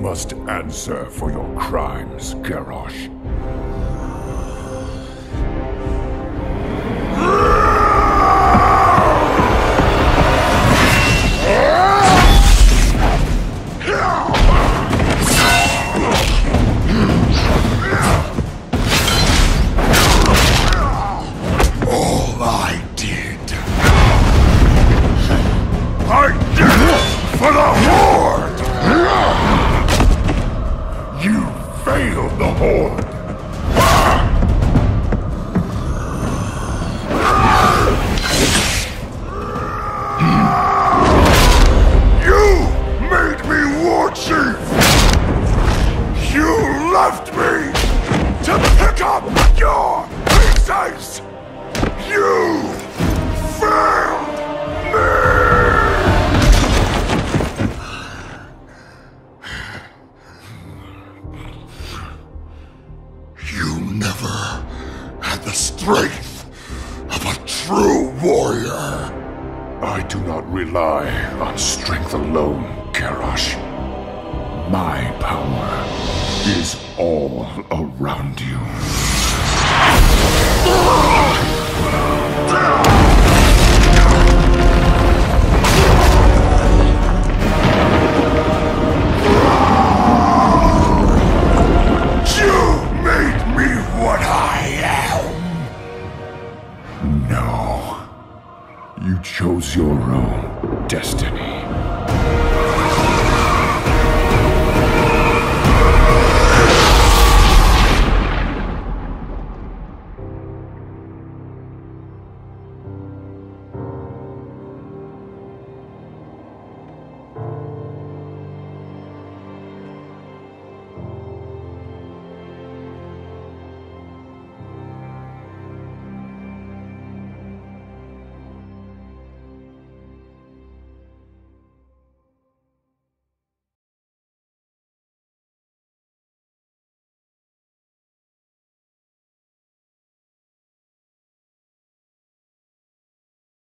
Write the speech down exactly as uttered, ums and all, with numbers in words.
must answer for your crimes, Garrosh. All I did... I did it for the Horde! You failed the Horde! You made me war chief! You left me to pick up your pieces! You failed me! You never had the strength of a true warrior. I do not rely on strength alone, Garrosh. My power is all around you.